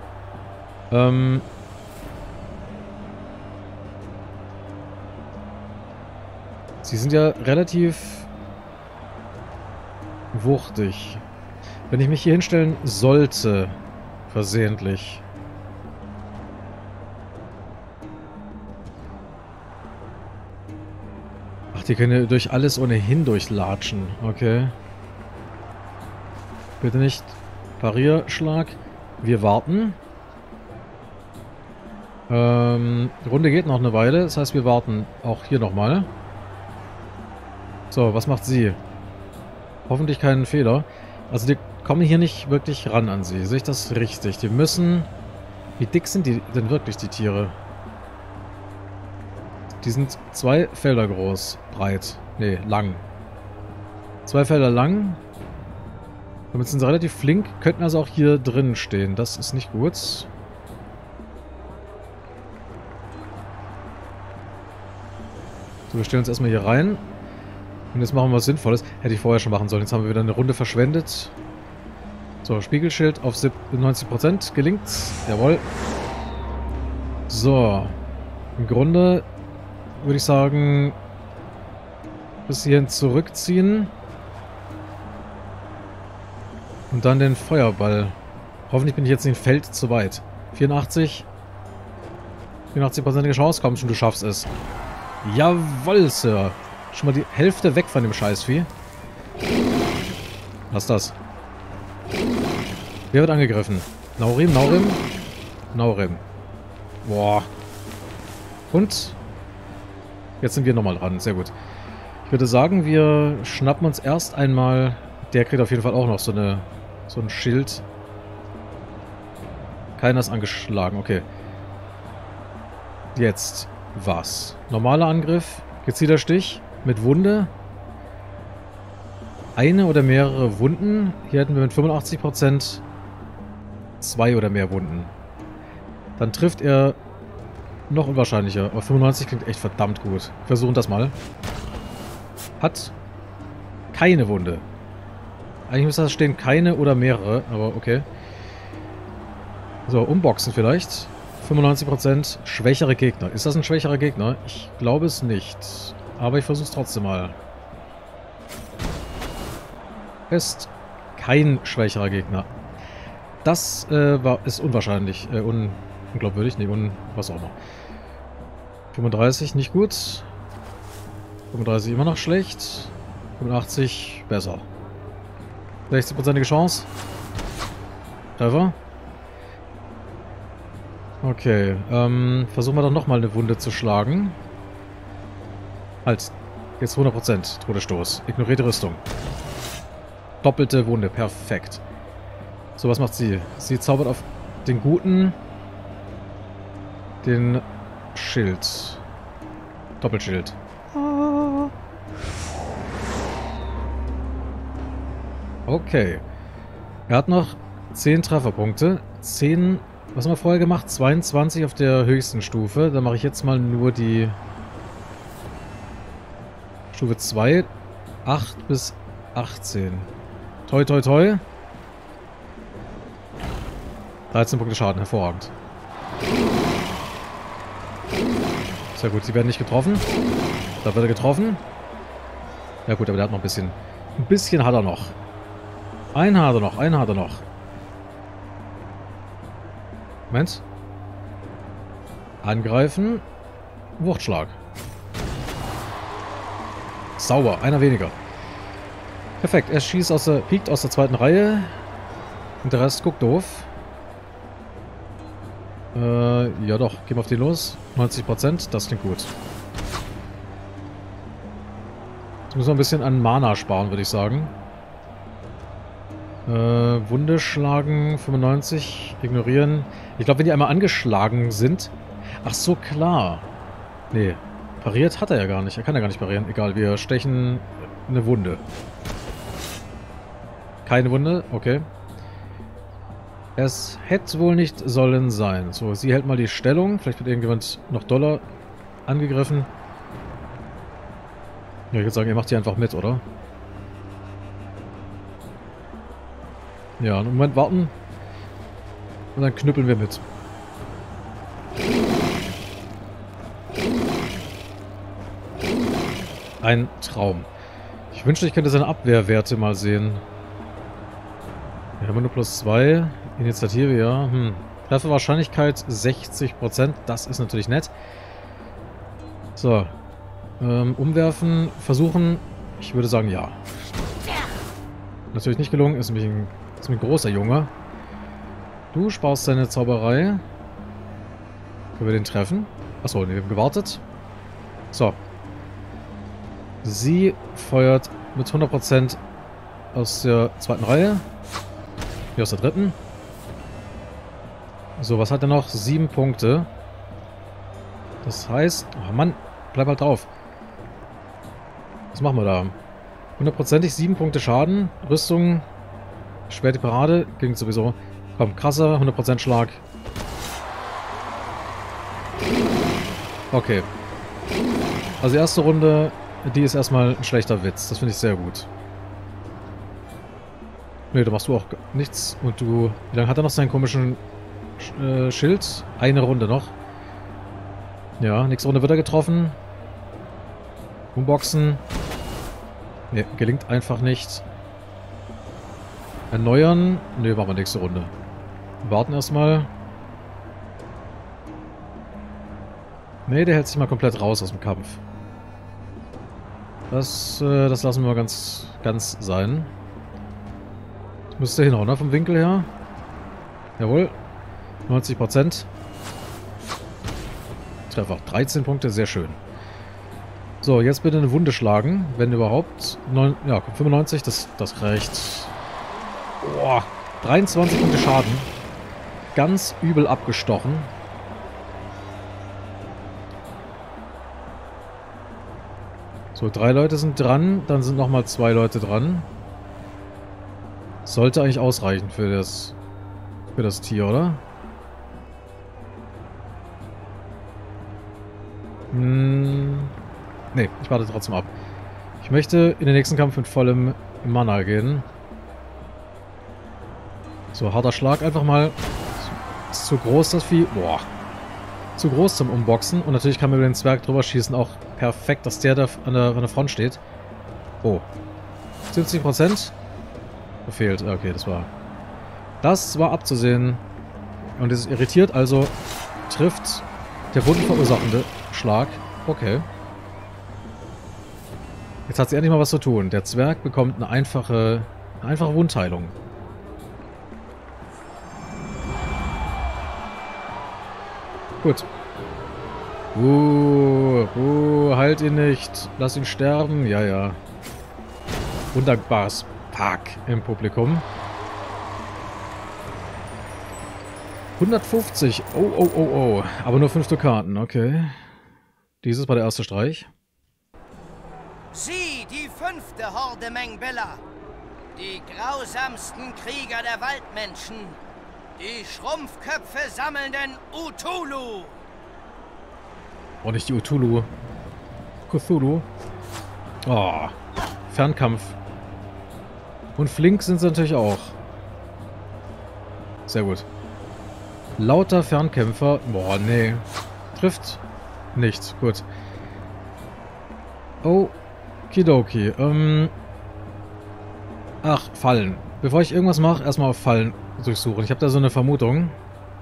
Sie sind ja relativ wuchtig. Wenn ich mich hier hinstellen sollte, versehentlich. Ach, die können ja durch alles ohnehin durchlatschen. Okay. Bitte nicht Parierschlag. Wir warten. Die Runde geht noch eine Weile. Das heißt, wir warten auch hier nochmal. So, was macht sie? Hoffentlich keinen Fehler. Also die kommen hier nicht wirklich ran an sie. Sehe ich das richtig? Die müssen... Wie dick sind die denn wirklich, die Tiere? Die sind 2 Felder groß. Breit. Nee, lang. 2 Felder lang. Damit sind sie relativ flink. Könnten also auch hier drin stehen. Das ist nicht gut. So, wir stellen uns erstmal hier rein. Und jetzt machen wir was Sinnvolles. Hätte ich vorher schon machen sollen. Jetzt haben wir wieder eine Runde verschwendet. So, Spiegelschild auf 90%. Gelingt. Jawohl. So. Im Grunde würde ich sagen, bis hierhin zurückziehen. Und dann den Feuerball. Hoffentlich bin ich jetzt in dem Feld zu weit. 84. 84%ige Chance. Komm schon, du schaffst es. Jawohl, Sir. Schon mal die Hälfte weg von dem Scheißvieh. Was ist das? Wer wird angegriffen? Naurim, Naurim? Naurim. Boah. Und? Jetzt sind wir nochmal dran. Sehr gut. Ich würde sagen, wir schnappen uns erst einmal... Der kriegt auf jeden Fall auch noch so ein Schild. Keiner ist angeschlagen. Okay. Jetzt was? Normaler Angriff. Gezielter Stich. Mit Wunde. Eine oder mehrere Wunden. Hier hätten wir mit 85% 2 oder mehr Wunden. Dann trifft er noch unwahrscheinlicher. Aber 95 klingt echt verdammt gut. Versuchen das mal. Hat keine Wunde. Eigentlich müsste da stehen keine oder mehrere, aber okay. So, umboxen vielleicht. 95% schwächere Gegner. Ist das ein schwächerer Gegner? Ich glaube es nicht. Aber ich versuche es trotzdem mal. Ist kein schwächerer Gegner. Das ist unwahrscheinlich. Unglaubwürdig. Nee, was auch immer. 35 nicht gut. 35 immer noch schlecht. 85 besser. 60%ige Chance. Treffer. Okay. Versuchen wir doch nochmal eine Wunde zu schlagen. Halt. Jetzt 100%. Todesstoß. Ignorierte Rüstung. Doppelte Wunde. Perfekt. So, was macht sie? Sie zaubert auf den Guten den Schild. Doppelschild. Okay. Er hat noch 10 Trefferpunkte. 10, was haben wir vorher gemacht? 22 auf der höchsten Stufe. Dann mache ich jetzt mal nur die Stufe 2. 8 bis 18. Toi, toi, toi. 13 Punkte Schaden. Hervorragend. Sehr gut. Sie werden nicht getroffen. Da wird er getroffen. Ja gut, aber der hat noch ein bisschen. Ein bisschen hat er noch. Einen hat er noch, einen hat er noch. Moment. Angreifen. Wuchtschlag. Sauber, einer weniger. Perfekt, er schießt piekt aus der zweiten Reihe. Und der Rest guckt doof. Ja doch, gehen wir auf den los. 90%, das klingt gut. Jetzt müssen wir ein bisschen an Mana sparen, würde ich sagen. Wunde schlagen, 95, ignorieren. Ich glaube, wenn die einmal angeschlagen sind... Ach so, klar. Nee, pariert hat er ja gar nicht. Er kann ja gar nicht parieren. Egal, wir stechen eine Wunde. Keine Wunde, okay. Es hätte wohl nicht sollen sein. So, sie hält mal die Stellung. Vielleicht wird irgendjemand noch doller angegriffen. Ja, ich würde sagen, ihr macht hier einfach mit, oder? Ja, einen Moment warten. Und dann knüppeln wir mit. Ein Traum. Ich wünschte, ich könnte seine Abwehrwerte mal sehen. Wir haben nur plus 2. Initiative, ja. Trefferwahrscheinlichkeit 60%. Das ist natürlich nett. So. Umwerfen, versuchen. Ich würde sagen, ja. Natürlich nicht gelungen. Ist nämlich ein großer Junge. Du sparst deine Zauberei. Können wir den treffen? Achso, wir haben gewartet. So. Sie feuert mit 100% aus der zweiten Reihe. Hier aus der dritten. So, was hat er noch? 7 Punkte. Das heißt... Oh Mann, bleib halt drauf. Was machen wir da? 100%ig 7 Punkte Schaden. Rüstung. Schwert die Parade. Klingt sowieso. Komm, krasser. 100% Schlag. Okay. Also die erste Runde, die ist erstmal ein schlechter Witz. Das finde ich sehr gut. Ne, da machst du auch nichts. Und du... Wie lange hat er noch seinen komischen Schild? Eine Runde noch. Ja, nächste Runde wird er getroffen. Umboxen. Ne, gelingt einfach nicht. Erneuern. Ne, machen wir nächste Runde. Warten erstmal. Ne, der hält sich mal komplett raus aus dem Kampf. Das lassen wir mal ganz sein. Das müsste hinhauen, ne? Vom Winkel her. Jawohl. 90%. Treffer. 13 Punkte, sehr schön. So, jetzt bitte eine Wunde schlagen, wenn überhaupt. 95, das reicht. Boah, 23 Punkte Schaden. Ganz übel abgestochen. So, 3 Leute sind dran, dann sind nochmal 2 Leute dran. Sollte eigentlich ausreichen für das Tier, oder? Ne, ich warte trotzdem ab. Ich möchte in den nächsten Kampf mit vollem Mana gehen. So, harter Schlag einfach mal. Ist zu groß, das Vieh. Boah. Zu groß zum Umboxen. Und natürlich kann man über den Zwerg drüber schießen. Auch perfekt, dass der da an der Front steht. Oh. 70%. Verfehlt. Okay, das war abzusehen. Und es ist irritiert, also trifft der wundenverursachende Schlag. Okay. Jetzt hat sie endlich mal was zu tun. Der Zwerg bekommt eine einfache Wundheilung. Gut. Halt ihn nicht. Lass ihn sterben. Ja, ja. Undankbares Pack im Publikum. 150. Oh. Aber nur 5 Dukaten. Okay. Dieses war der erste Streich. Sie, die 5. Horde Mengbella. Die grausamsten Krieger der Waldmenschen. Die Schrumpfköpfe sammelnden Utulu. Oh, nicht die Utulu. Cthulhu. Oh. Fernkampf. Und flink sind sie natürlich auch. Sehr gut. Lauter Fernkämpfer. Boah, nee. Trifft nicht. Gut. Okidoki. Ach, Fallen. Bevor ich irgendwas mache, erstmal auf Fallen durchsuchen. Ich habe da so eine Vermutung.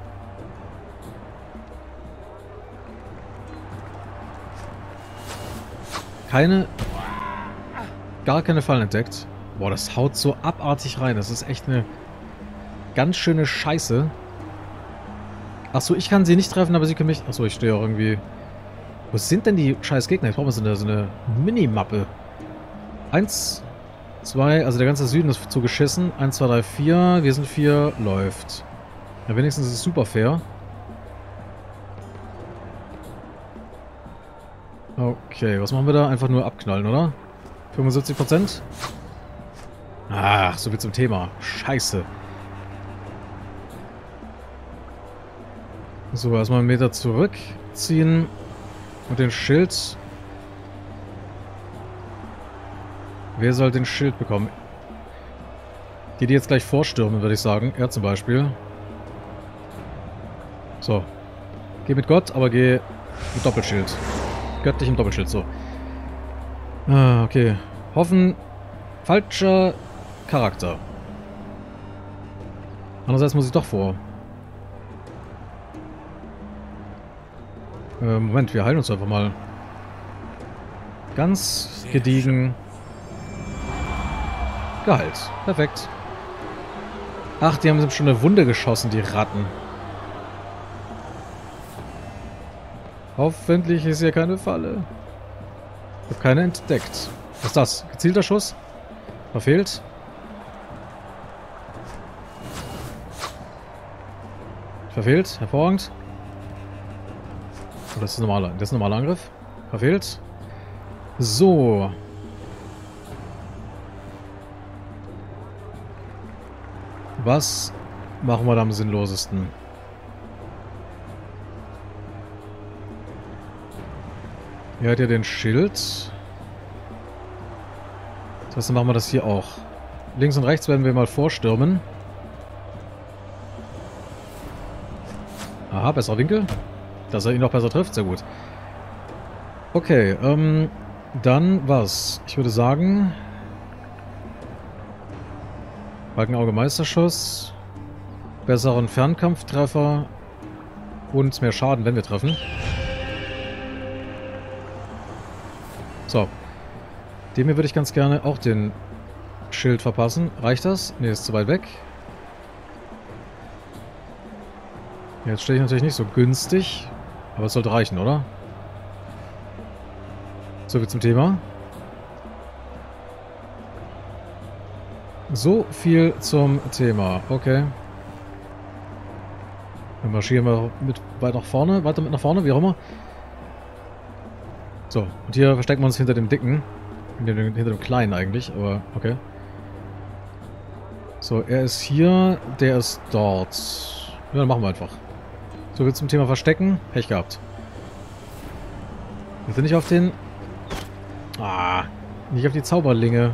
Gar keine Fallen entdeckt. Boah, das haut so abartig rein. Das ist echt eine ganz schöne Scheiße. Achso, ich kann sie nicht treffen, aber sie können mich... Achso, ich stehe auch irgendwie... Wo sind denn die scheiß Gegner? Ich brauche mal so eine Minimappe. 1, 2, also der ganze Süden ist zu geschissen. 1, 2, 3, 4. Wir sind 4. Läuft. Ja, wenigstens ist es super fair. Okay, was machen wir da? Einfach nur abknallen, oder? 75%? Ach, so viel zum Thema. Scheiße. So, erstmal einen Meter zurückziehen. Und den Schild. Wer soll den Schild bekommen? Die jetzt gleich vorstürmen, würde ich sagen. Er zum Beispiel. So. Geh mit Gott, aber geh mit Doppelschild. Göttlich im Doppelschild, so. Okay. Hoffen. Falscher Charakter. Andererseits muss ich doch vor. Moment, wir heilen uns einfach mal. Ganz gediegen. Geheilt. Perfekt. Ach, die haben schon eine Wunde geschossen, die Ratten. Hoffentlich ist hier keine Falle. Ich habe keine entdeckt. Was ist das? Gezielter Schuss? Verfehlt. Verfehlt. Hervorragend. Oh, das ist ein normaler Angriff. Verfehlt. So. Was machen wir da am sinnlosesten? Hier hat ja den Schild. Das heißt, dann machen wir das hier auch. Links und rechts werden wir mal vorstürmen. Aha, besserer Winkel. Dass er ihn noch besser trifft, sehr gut. Okay, dann was? Ich würde sagen... Balkenauge Meisterschuss. Besseren Fernkampftreffer. Und mehr Schaden, wenn wir treffen. So. Dem hier würde ich ganz gerne auch den Schild verpassen. Reicht das? Ne, ist zu weit weg. Jetzt stehe ich natürlich nicht so günstig. Aber es sollte reichen, oder? So viel zum Thema. So viel zum Thema. Okay. Dann marschieren wir weiter mit nach vorne, wie auch immer. So, und hier verstecken wir uns hinter dem Dicken. Hinter dem Kleinen eigentlich, aber okay. So, er ist hier, der ist dort. Ja, dann machen wir einfach. So viel zum Thema Verstecken. Pech gehabt. Wir sind nicht auf den... Ah, nicht auf die Zauberlinge.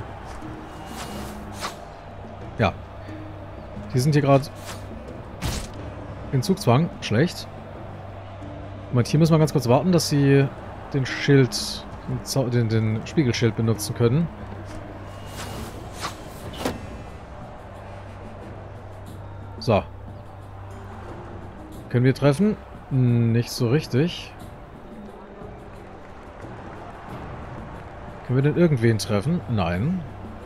Ja. Die sind hier gerade in Zugzwang. Schlecht. Moment, hier müssen wir ganz kurz warten, dass sie den Schild, den Spiegelschild benutzen können. So. Können wir treffen? Nicht so richtig. Können wir denn irgendwen treffen? Nein.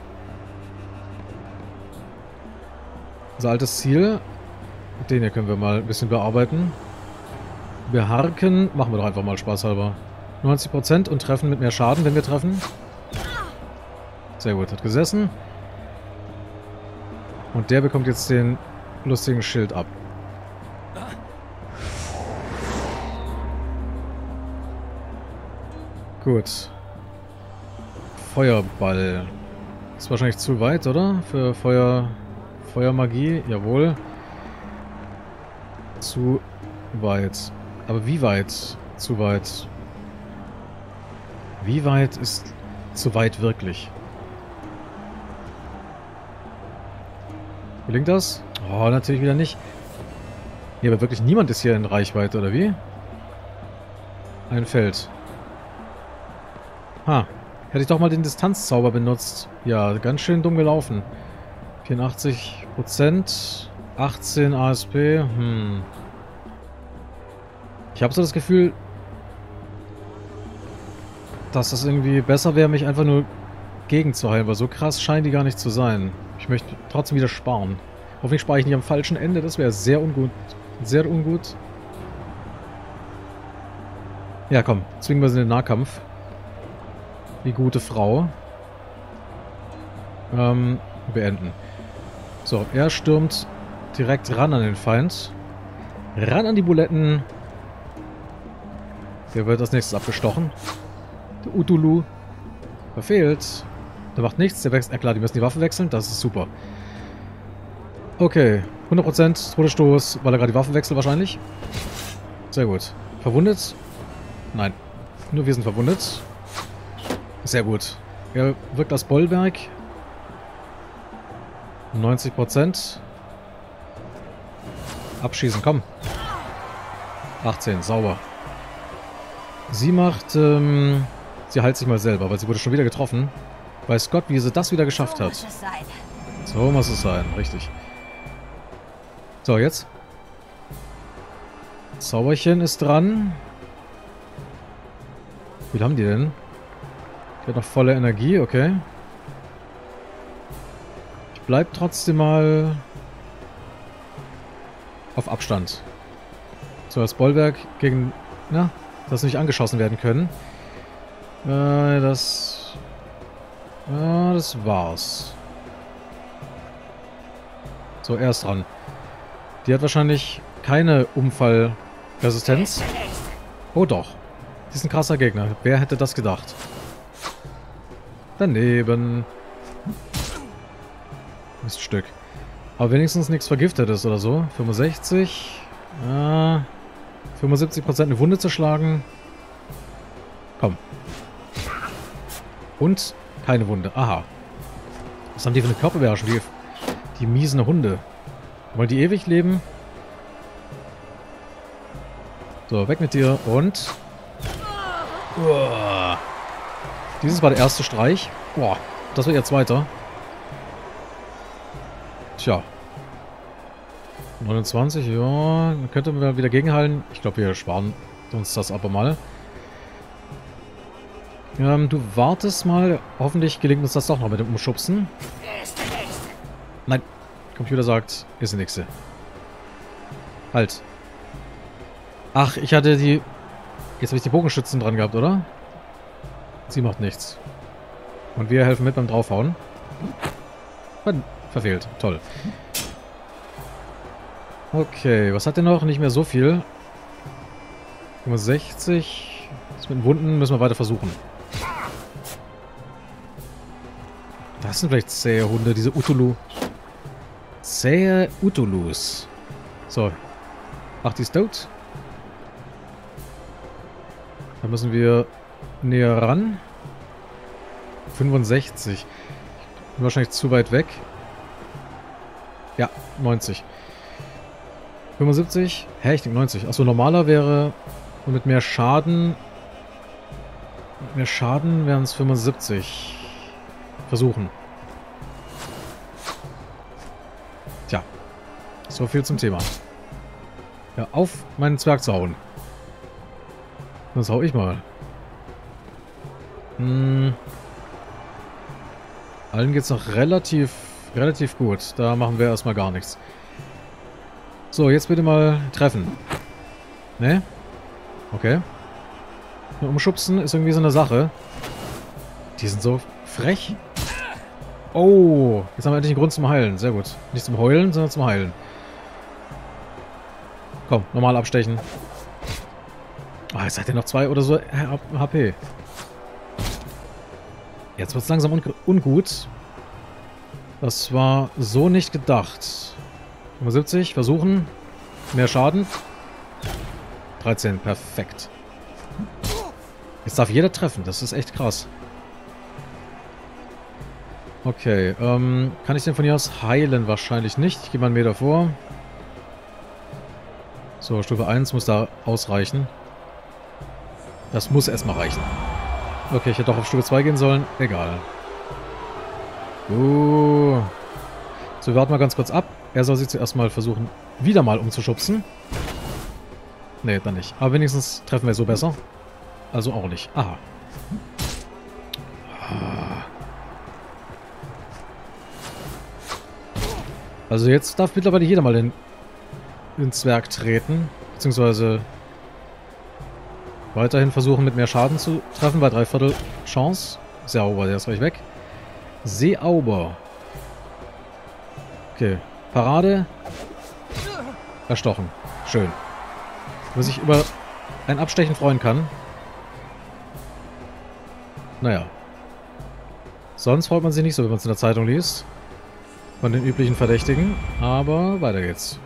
Unser altes Ziel. Den hier können wir mal ein bisschen bearbeiten. Beharken. Machen wir doch einfach mal spaßhalber. 90% und treffen mit mehr Schaden, wenn wir treffen. Sehr gut, hat gesessen. Und der bekommt jetzt den lustigen Schild ab. Gut. Feuerball. Ist wahrscheinlich zu weit, oder? Für Feuermagie. Jawohl. Zu weit. Aber wie weit? Zu weit. Wie weit ist zu weit wirklich? Gelingt das? Oh, natürlich wieder nicht. Ja, aber wirklich niemand ist hier in Reichweite, oder wie? Ein Feld. Ha. Hätte ich doch mal den Distanzzauber benutzt. Ja, ganz schön dumm gelaufen. 84%. 18 ASP. Ich habe so das Gefühl, dass das irgendwie besser wäre, mich einfach nur gegenzuheilen, weil so krass scheinen die gar nicht zu sein. Ich möchte trotzdem wieder sparen. Hoffentlich spare ich nicht am falschen Ende, das wäre sehr ungut. Sehr ungut. Ja, komm, zwingen wir sie in den Nahkampf. Die gute Frau. Beenden. So, er stürmt direkt ran an den Feind. Ran an die Buletten. Der wird als nächstes abgestochen. Der Utulu. Verfehlt. Der macht nichts. Der wechselt. Klar, die müssen die Waffe wechseln. Das ist super. Okay. 100% Todesstoß, weil er gerade die Waffe wechselt wahrscheinlich. Sehr gut. Verwundet? Nein. Nur wir sind verwundet. Sehr gut. Er wirkt als Bollwerk. 90%. Abschießen, komm. 18, sauber. Sie macht, sie heilt sich mal selber, weil sie wurde schon wieder getroffen. Weiß Gott, wie sie das wieder geschafft hat. So muss es sein, richtig. So, jetzt. Zauberchen ist dran. Wie viel haben die denn? Die hat noch volle Energie, okay. Ich bleib trotzdem mal auf Abstand. So, das Bollwerk gegen... Na, das nicht angeschossen werden können. Das war's. So, er ist dran. Die hat wahrscheinlich keine Umfallresistenz. Oh doch. Die ist ein krasser Gegner. Wer hätte das gedacht? Daneben. Miststück. Aber wenigstens nichts Vergiftetes oder so. 65. 75% eine Wunde zu schlagen. Komm. Und keine Wunde. Aha. Was haben die für eine Körperbeherrschung? Die miesen Hunde. Wollen die ewig leben? So, weg mit dir. Und... Uah. Dieses war der erste Streich. Boah, das wird ihr zweiter. Tja. 29, ja. Dann könnte man wieder gegenhalten. Ich glaube, wir sparen uns das aber mal. Du wartest mal. Hoffentlich gelingt uns das doch noch mit dem Umschubsen. Nein. Computer sagt, ist die nächste. Halt. Ach, ich hatte die... Jetzt habe ich die Bogenschützen dran gehabt, oder? Sie macht nichts. Und wir helfen mit beim Draufhauen. Verfehlt. Toll. Okay, was hat der noch? Nicht mehr so viel. 65. Das mit den Wunden müssen wir weiter versuchen. Das sind vielleicht zähe Hunde, diese Utulu. Zähe Utulus. So. Ach, die ist tot. Da müssen wir näher ran. 65. Bin wahrscheinlich zu weit weg. Ja, 90. 75. Hä, ich denke 90. Achso, normaler wäre... Und mit mehr Schaden... Mit mehr Schaden wären es 75. Versuchen. Tja. So viel zum Thema. Ja, auf meinen Zwerg zu hauen. Das hau ich mal. Allen geht's noch relativ gut. Da machen wir erstmal gar nichts. So, jetzt bitte mal treffen. Ne? Okay. Umschubsen ist irgendwie so eine Sache. Die sind so frech. Oh, jetzt haben wir endlich einen Grund zum Heilen. Sehr gut. Nicht zum Heulen, sondern zum Heilen. Komm, normal abstechen. Ah, jetzt hat er noch 2 oder so HP. Jetzt wird es langsam ungut. Das war so nicht gedacht. 75, versuchen. Mehr Schaden. 13, perfekt. Jetzt darf jeder treffen, das ist echt krass. Okay, kann ich den von hier aus heilen? Wahrscheinlich nicht. Ich gehe mal einen Meter vor. So, Stufe 1 muss da ausreichen. Das muss erstmal reichen. Okay, ich hätte doch auf Stufe 2 gehen sollen. Egal. So, wir warten mal ganz kurz ab. Er soll sich zuerst mal versuchen, wieder mal umzuschubsen. Nee, dann nicht. Aber wenigstens treffen wir so besser. Also auch nicht. Aha. Also jetzt darf mittlerweile jeder mal den Zwerg treten. Beziehungsweise weiterhin versuchen, mit mehr Schaden zu treffen. Bei 3/4 Chance. Seeauber, der ist gleich weg. Seeauber. Okay. Parade. Erstochen. Schön. Wer sich über ein Abstechen freuen kann. Naja. Sonst freut man sich nicht so, wenn man es in der Zeitung liest. Von den üblichen Verdächtigen. Aber weiter geht's.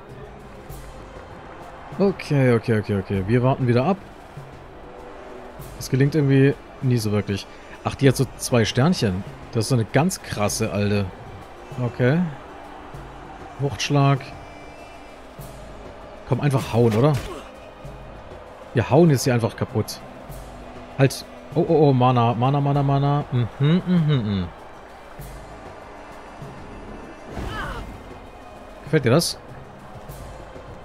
Okay. Wir warten wieder ab. Das gelingt irgendwie nie so wirklich. Ach, die hat so 2 Sternchen. Das ist so eine ganz krasse alte. Okay. Wuchtschlag. Komm, einfach hauen, oder? Wir hauen jetzt hier einfach kaputt. Halt. Oh, Mana. Gefällt dir das?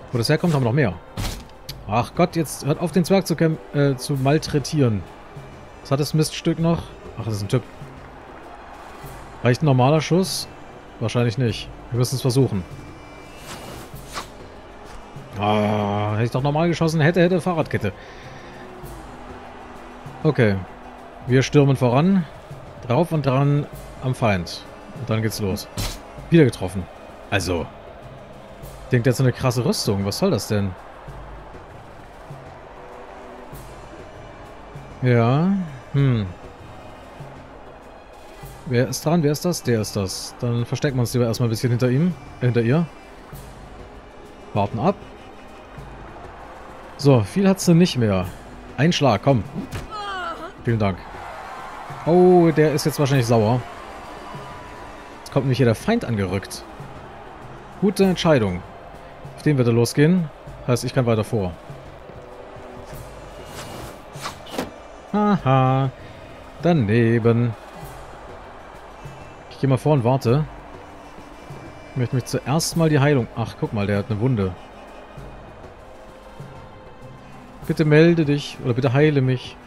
Wo das herkommt, haben wir noch mehr. Ach Gott, jetzt hört auf, den Zwerg zu malträtieren. Was hat das Miststück noch? Ach, das ist ein Typ. Reicht ein normaler Schuss? Wahrscheinlich nicht. Wir müssen es versuchen. Ah, hätte ich doch normal geschossen. Hätte, Fahrradkette. Okay. Wir stürmen voran. Drauf und dran am Feind. Und dann geht's los. Wieder getroffen. Also. Ich denke, der hat so eine krasse Rüstung. Was soll das denn? Ja. Wer ist dran? Wer ist das? Der ist das. Dann verstecken wir uns lieber erstmal ein bisschen hinter ihm. Hinter ihr. Warten ab. So, viel hat's denn nicht mehr. Ein Schlag, komm. Vielen Dank. Oh, der ist jetzt wahrscheinlich sauer. Jetzt kommt nämlich hier der Feind angerückt. Gute Entscheidung. Auf den wird er losgehen. Heißt, ich kann weiter vor. Haha. Daneben. Ich gehe mal vor und warte. Ich möchte mich zuerst mal die Heilung... Ach, guck mal, der hat eine Wunde. Bitte melde dich. Oder bitte heile mich.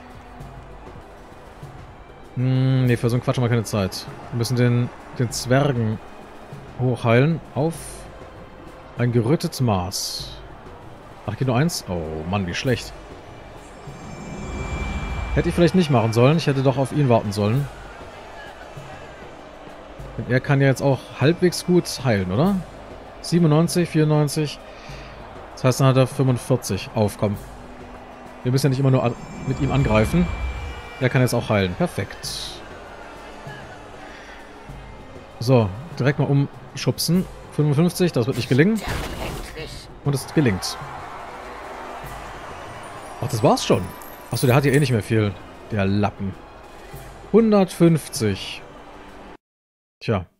Nee, für so einen Quatsch haben wir keine Zeit. Wir müssen den Zwergen hochheilen. Auf ein gerüttetes Maß. Ach, geht nur eins? Oh Mann, wie schlecht. Hätte ich vielleicht nicht machen sollen. Ich hätte doch auf ihn warten sollen. Denn er kann ja jetzt auch halbwegs gut heilen, oder? 97, 94. Das heißt, dann hat er 45. Aufkommen. Wir müssen ja nicht immer nur mit ihm angreifen. Er kann jetzt auch heilen. Perfekt. So, direkt mal umschubsen. 55, das wird nicht gelingen. Und es gelingt. Ach, das war's schon. Achso, der hat ja eh nicht mehr viel. Der Lappen. 150. Tja,